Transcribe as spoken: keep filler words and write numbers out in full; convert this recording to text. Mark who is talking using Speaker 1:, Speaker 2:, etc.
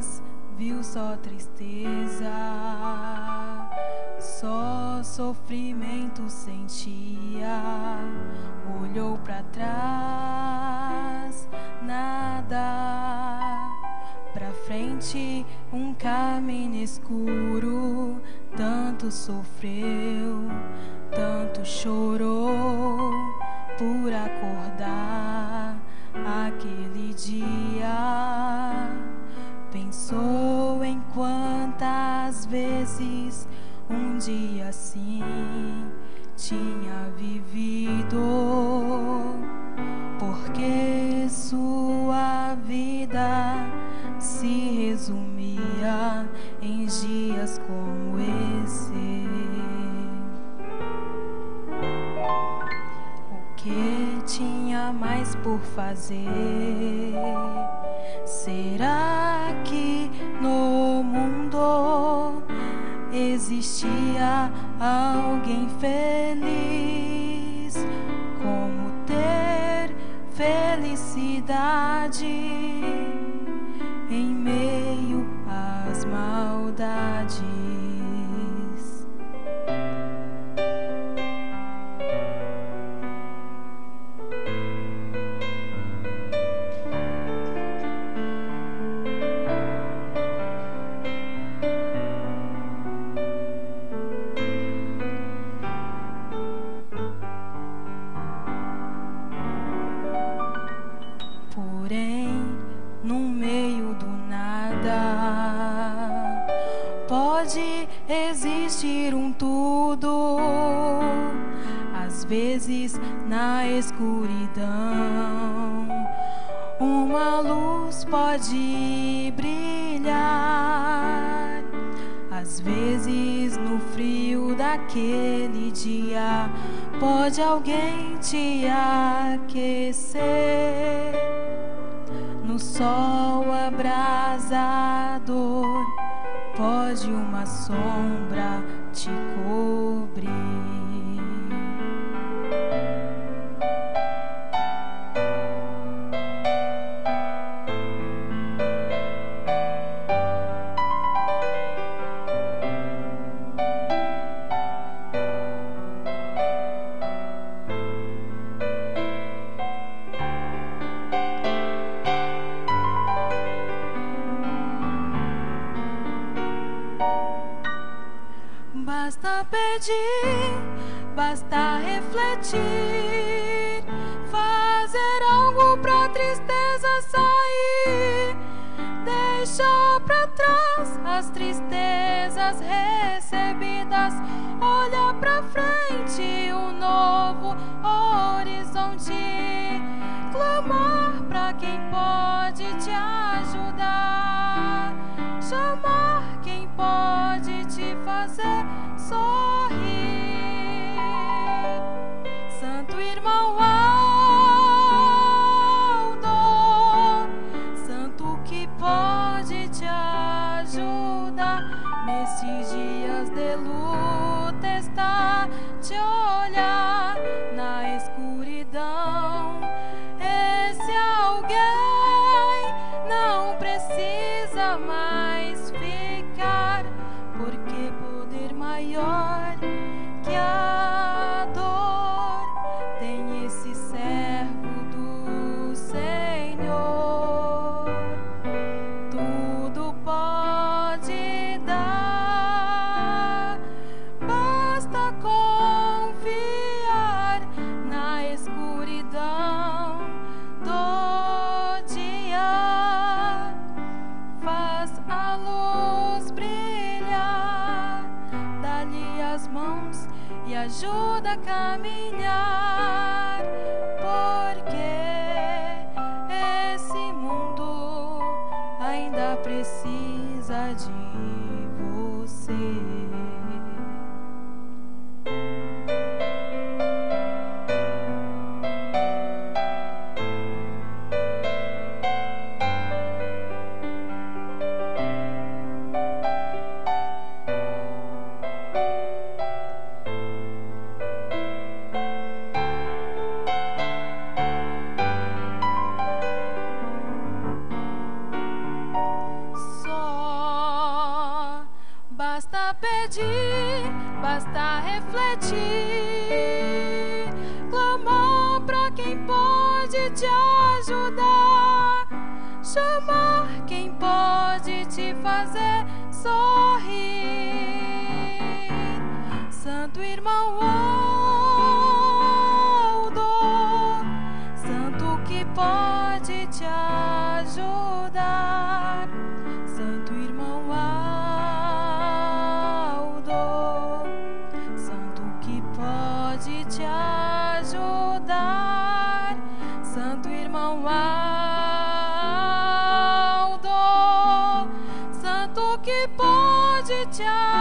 Speaker 1: trás viu só tristeza, só sofrimento sentia. Olhou pra trás, nada. Pra frente, um caminho escuro. Tanto sofreu, tanto chorou por acordar aquele dia. Pensou em quantas vezes um dia assim tinha vivido, porque sua vida se resumia em dias como esse. O que tinha mais por fazer? Será que no mundo existia alguém feliz? Como ter felicidade em meio às maldades? Porém, no meio do nada pode existir um tudo. Às vezes na escuridão uma luz pode brilhar. Às vezes no frio daquele dia pode alguém te aquecer. No sol abrasador pode uma sombra te cobrir. Basta pedir, basta refletir, fazer algo pra tristeza sair. Deixa pra trás as tristezas recebidas, olha pra frente um novo horizonte. Clamar pra quem pode te ajudar, chamar quem pode te fazer sorrir. Santo irmão Aldo, santo que pode te ajudar nesses dias de luta, está te olhar na escuridão. Esse alguém não precisa mais ficar, porque poder maior que a dor tem esse servo do Senhor. Tudo pode dar, basta confiar na escuridão do dia. Faz a luz brilhar, dá-lhe as mãos e ajuda a caminhar, porque esse mundo ainda precisa de você. Só pedir, basta refletir. Clamar pra quem pode te ajudar, chamar quem pode te fazer sorrir. Santo irmão Aldo, santo que pode te ajudar. Santo irmão Aldo, santo que pode te ajudar. Santo irmão Aldo, santo que pode te ajudar.